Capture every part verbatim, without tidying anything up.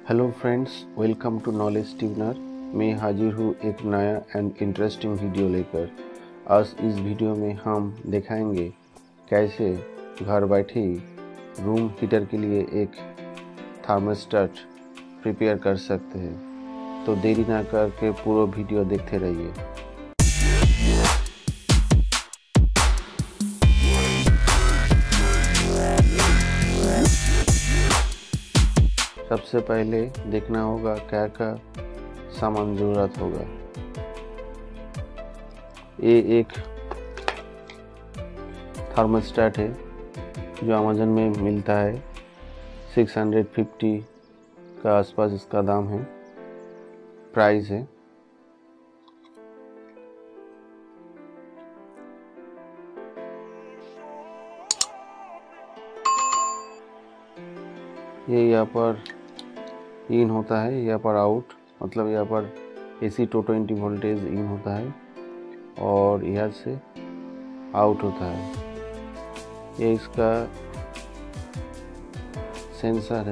Hello friends, welcome to knowledge tuner. मैं हाजिर हूँ एक नया एंड इंटरेस्टिंग वीडियो लेकर। आज इस वीडियो में हम दिखाएंगे कैसे घर बैठे ही रूम हीटर के लिए एक थर्मोस्टेट प्रिपेयर कर सकते हैं। तो देरी ना करके पूरा वीडियो देखते रहिए। सबसे पहले देखना होगा क्या क्या सामान ज़रूरत होगा। ये एक थर्मोस्टेट है जो अमेज़न में मिलता है। छह सौ पचास का आसपास इसका दाम है, प्राइस है। ये यहाँ पर इन होता है, यहाँ पर आउट, मतलब यहाँ पर AC two twenty voltage in होता है और यहाँ से आउट होता है। ये इसका सेंसर है।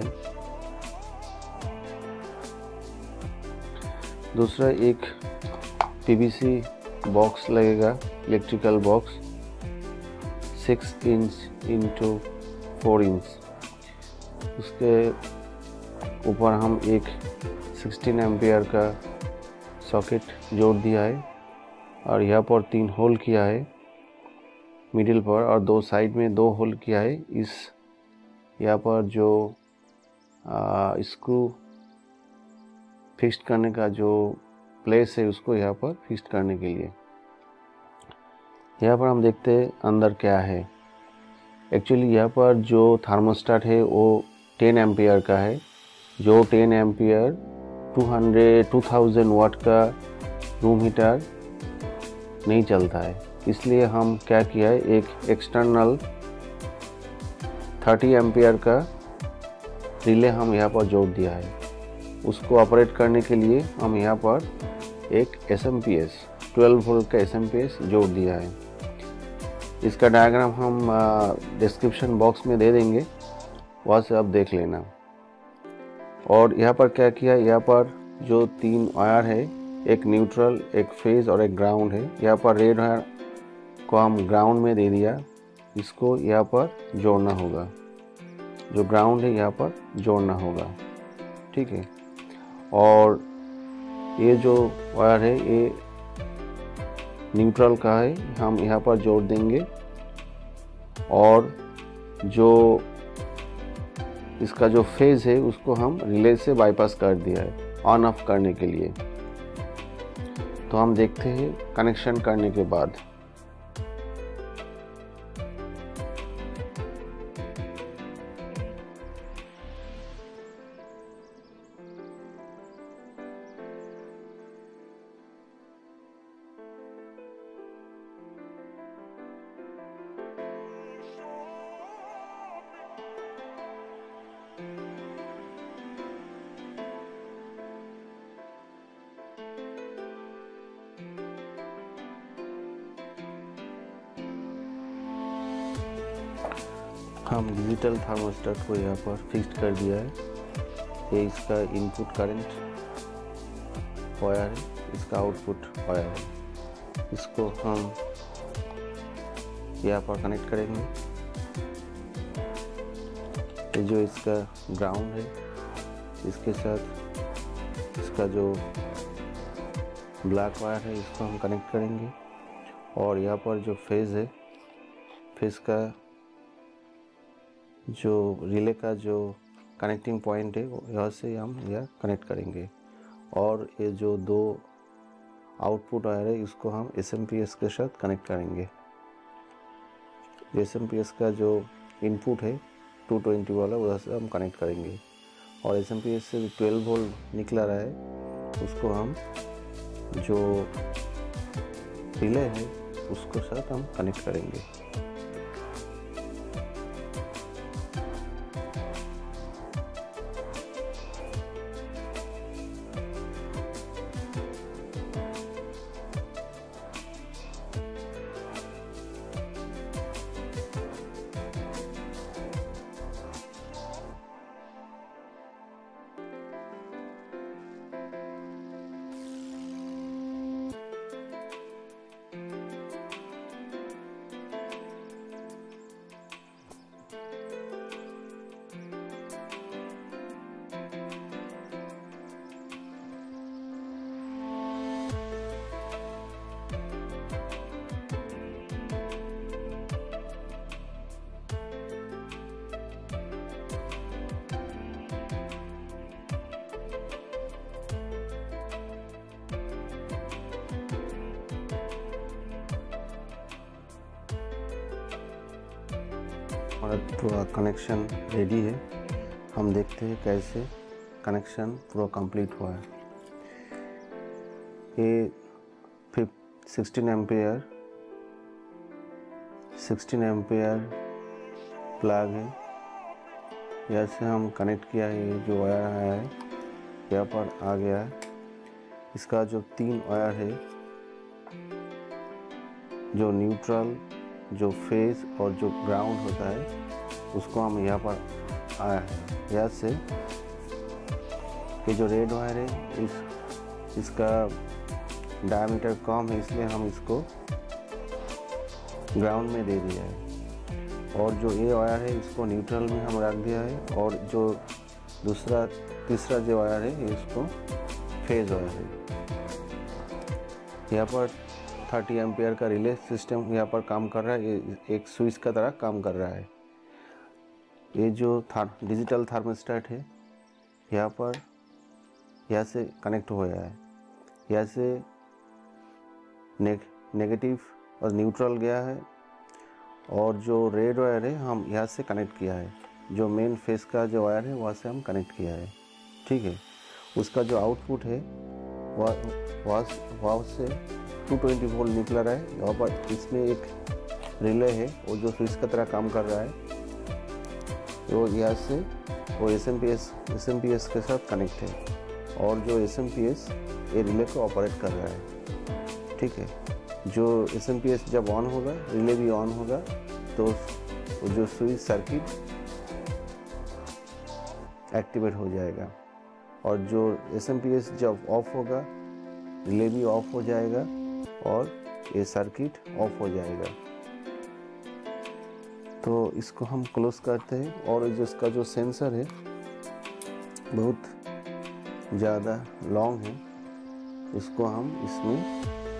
दूसरा एक पीवीसी बॉक्स लगेगा, electrical box six inch into four inch. उसके ऊपर हम एक सोलह एम्पियर का सॉकेट जोड़ दिया है और यहाँ पर तीन होल किया है मिडिल पर, और दो साइड में दो होल किया है। इस यहाँ पर जो स्क्रू फिक्स करने का जो प्लेस है उसको यहाँ पर फिक्स करने के लिए। यहाँ पर हम देखते हैं अंदर क्या है। एक्चुअली यहाँ पर जो थर्मोस्टेट है वो टेन एम्पियर का है। जो ten ampere two hundred to thousand watt का रूम हीटर नहीं चलता है, इसलिए हम क्या किया है, एक एक्सटर्नल थर्टी एम्पियर का रिले हम यहाँ पर जोड़ दिया है। उसको ऑपरेट करने के लिए हम यहाँ पर एक S M P S twelve volt का एस एम पी एस जोड़ दिया है। इसका डायग्राम हम डिस्क्रिप्शन बॉक्स में दे देंगे, वहाँ से आप देख लेना। और यहाँ पर क्या किया, यहाँ पर जो तीन वायर है, एक न्यूट्रल, एक फेज और एक ग्राउंड है। यहाँ पर रेड वायर को हम ग्राउंड में दे दिया, इसको यहाँ पर जोड़ना होगा। जो ग्राउंड है यहाँ पर जोड़ना होगा, ठीक है। और ये जो वायर है ये न्यूट्रल का है, हम यहाँ पर जोड़ देंगे। और जो इसका जो फेज है उसको हम रिले से बाईपास कर दिया है ऑन ऑफ करने के लिए। तो हम देखते हैं कनेक्शन करने के बाद। हम डिजिटल थर्मोस्टेट को यहाँ पर फिक्स कर दिया है। ये इसका इनपुट करंट वायर है, इसका आउटपुट वायर है। इसको हम यहाँ पर कनेक्ट करेंगे। ये जो इसका ग्राउंड है, इसके साथ इसका जो ब्लैक वायर है इसको हम कनेक्ट करेंगे। और यहाँ पर जो फेज है, फेज का जो रिले का जो कनेक्टिंग पॉइंट है यहाँ से हम यह कनेक्ट करेंगे। और ये जो दो आउटपुट वायर है इसको हम एस एम पी एस के साथ कनेक्ट करेंगे। एस एम पी एस का जो इनपुट है टू ट्वेंटी वाला, वहाँ से हम कनेक्ट करेंगे। और एस एम पी एस से ट्वेल्व वोल्ट निकला रहा है, उसको हम जो रिले है उसको साथ हम कनेक्ट करेंगे। हमारा पूरा कनेक्शन रेडी है। हम देखते हैं कैसे कनेक्शन पूरा कंप्लीट हुआ है। ये fifth sixteen ampere sixteen ampere plug है। यहाँ से हम कनेक्ट किया है। ये जो वायर आया है यहाँ पर आ गया है। इसका जो तीन वायर है, जो न्यूट्रल, जो फेज और जो ग्राउंड होता है, उसको हम यहाँ पर आया है। यहाँ से ये जो रेड वायर है, इस इसका डायमीटर कम है, इसलिए हम इसको ग्राउंड में दे दिया है। और जो ये वायर है इसको न्यूट्रल में हम रख दिया है। और जो दूसरा तीसरा जो वायर है इसको फेज वायर है। यहाँ पर थर्टी एम्पियर का रिले सिस्टम यहाँ पर काम कर रहा है। ये एक स्विच का तरह काम कर रहा है। ये जो थार डिजिटल थर्मोस्टेट है यहाँ पर यहाँ से कनेक्ट हो गया है। यहाँ से ने, नेगेटिव और न्यूट्रल गया है। और जो रेड वायर है हम यहाँ से कनेक्ट किया है। जो मेन फेस का जो वायर है वहाँ से हम कनेक्ट किया है। ठीक है, उसका जो आउटपुट है वह वहाँ से टू ट्वेंटी वोल्ट निकल रहा है। यहाँ पर इसमें एक रिले है वो जो स्विच का तरह काम कर रहा है। तो यहाँ से वो S M P S S M P S के साथ कनेक्ट है। और जो एस एम पी एस ये रिले को ऑपरेट कर रहा है। ठीक है, जो एस एम पी एस जब ऑन होगा रिले भी ऑन होगा, तो जो स्विच सर्किट एक्टिवेट हो जाएगा। और जो एस एम पी एस जब ऑफ होगा रिले भी ऑफ हो जाएगा और ये सर्किट ऑफ हो जाएगा। तो इसको हम क्लोज करते हैं। और जिसका जो सेंसर है बहुत ज़्यादा लॉन्ग है, इसको हम इसमें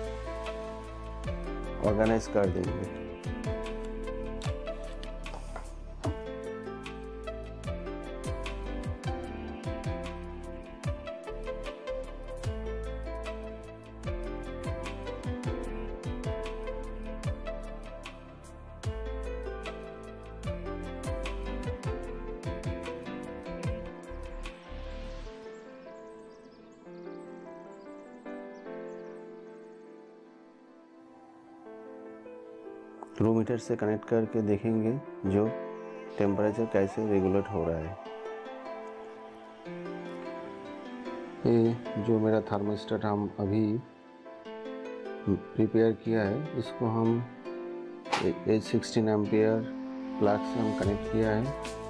ऑर्गेनाइज कर देंगे। रूम हीटर से कनेक्ट करके देखेंगे जो टेम्परेचर कैसे रेगुलेट हो रहा है। ये जो मेरा थर्मोस्टेट हम अभी प्रिपेयर किया है, इसको हम एच सिक्सटीन एम्पियर प्लग से हम कनेक्ट किया है।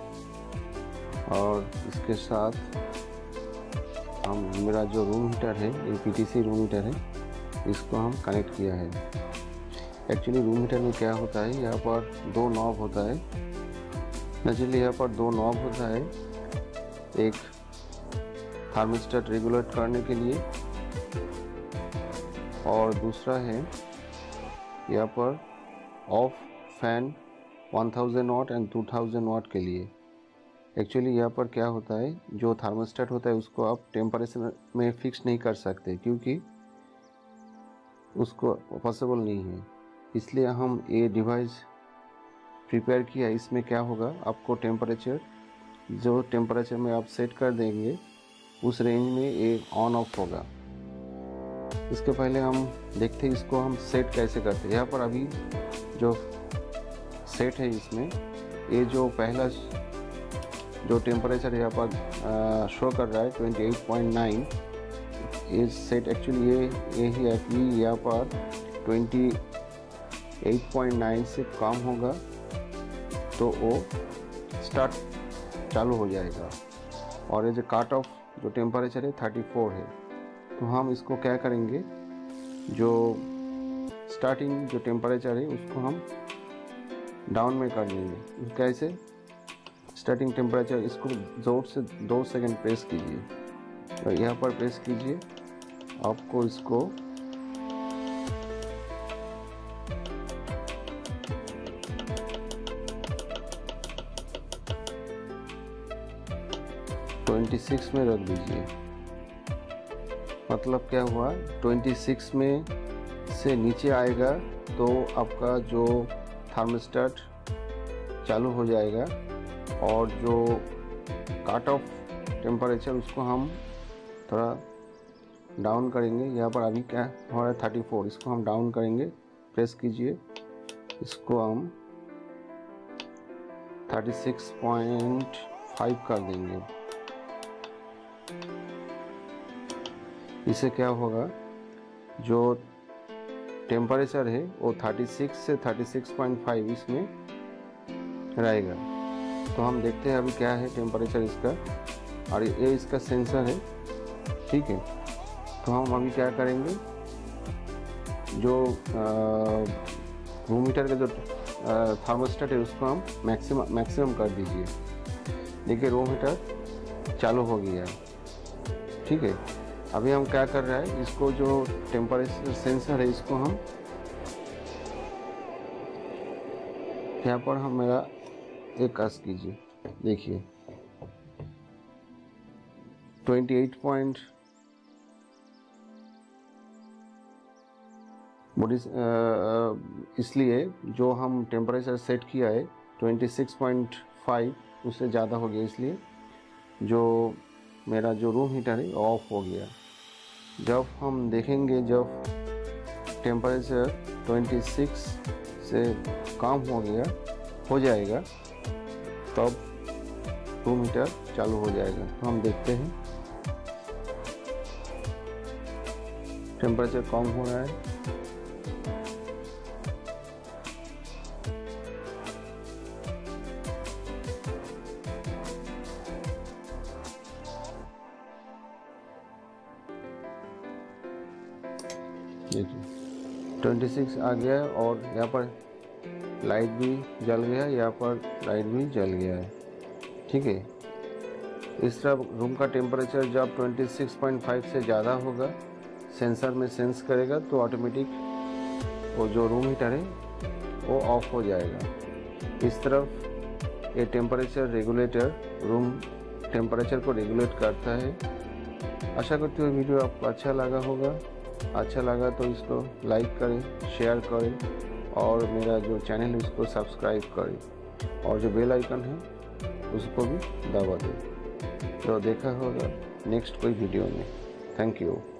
और इसके साथ हम मेरा जो रूम हीटर है, ये P T C room heater है, इसको हम कनेक्ट किया है। एक्चुअली रूम हीटर में क्या होता है, यहाँ पर दो नॉब होता है। नेचुरली यहाँ पर दो नॉब होता है, एक थर्मोस्टेट रेगुलेट करने के लिए और दूसरा है यहाँ पर of fan one thousand watt and two thousand watt के लिए। एक्चुअली यहाँ पर क्या होता है, जो थर्मोस्टेट होता है उसको आप टेम्परेचर में फिक्स नहीं कर सकते क्योंकि उसको पॉसिबल नहीं है। इसलिए हम ये डिवाइस प्रिपेयर किया। इसमें क्या होगा, आपको टेम्परेचर जो टेम्परेचर में आप सेट कर देंगे उस रेंज में ये ऑन ऑफ होगा। इसके पहले हम देखते हैं इसको हम सेट कैसे करते हैं। यहाँ पर अभी जो सेट है इसमें ये जो पहला जो टेम्परेचर यहाँ पर शो कर रहा है ट्वेंटी एट पॉइंट नाइन, ये सेट एक्चुअली ये यही है कि यहाँ पर ट्वेंटी एट पॉइंट नाइन से कम होगा तो वो स्टार्ट चालू हो जाएगा। और ये जो काट ऑफ जो टेम्परेचर है थर्टी फोर है। तो हम इसको क्या करेंगे, जो स्टार्टिंग जो टेम्परेचर है उसको हम डाउन में कर देंगे। कैसे, स्टार्टिंग टेम्परेचर इसको जोर से दो सेकंड प्रेस कीजिए। तो यहाँ पर प्रेस कीजिए, आपको इसको छब्बीस में रख दीजिए। मतलब क्या हुआ, छब्बीस में से नीचे आएगा तो आपका जो थर्मोस्टेट चालू हो जाएगा और जो कट ऑफ टेम्परेचर उसको हम थोड़ा डाउन करेंगे। यहाँ पर अभी क्या हो रहा है थर्टी फोर, इसको हम डाउन करेंगे, प्रेस कीजिए, इसको हम थर्टी सिक्स पॉइंट फाइव कर देंगे। इससे क्या होगा, जो टेम्परेचर है वो थर्टी सिक्स से थर्टी सिक्स पॉइंट फाइव इसमें रहेगा। तो हम देखते हैं अभी क्या है टेम्परेचर इसका, और ये इसका सेंसर है, ठीक है। तो हम अभी क्या करेंगे, जो रूम हीटर का जो थर्मोस्टेट है उसको हम मैक्सिमम मैक्सिमम कर दीजिए। देखिए रूम हीटर चालू हो गया है, ठीक है। अभी हम क्या कर रहे हैं, इसको जो टेम्परेचर सेंसर है इसको हम यहाँ पर हम मेरा एक कस कीजिए, देखिए ट्वेंटी एट पॉइंट बॉडी, इसलिए जो हम टेम्परेचर सेट किया है ट्वेंटी सिक्स पॉइंट फाइव उससे ज़्यादा हो गया, इसलिए जो मेरा जो रूम हीटर है ऑफ हो गया। जब हम देखेंगे जब टेम्परेचर ट्वेंटी सिक्स से कम हो गया हो जाएगा तब रूम हीटर चालू हो जाएगा। तो हम देखते हैं टेम्परेचर कम हो रहा है, देखिए ट्वेंटी सिक्स आ गया है और यहाँ पर लाइट भी जल गया है, यहाँ पर लाइट भी जल गया है, ठीक है। इस तरह रूम का टेम्परेचर जब ट्वेंटी सिक्स पॉइंट फाइव से ज़्यादा होगा सेंसर में सेंस करेगा तो ऑटोमेटिक वो जो रूम हीटर है वो ऑफ हो जाएगा। इस तरफ ये टेम्परेचर रेगुलेटर रूम टेम्परेचर को रेगुलेट करता है। आशा करती हूँ वीडियो आपको अच्छा लगा होगा। अच्छा लगा तो इसको लाइक करें, शेयर करें और मेरा जो चैनल है उसको सब्सक्राइब करें और जो बेल आइकन है उसको भी दबा दें। तो देखा होगा नेक्स्ट कोई वीडियो में। Thank you.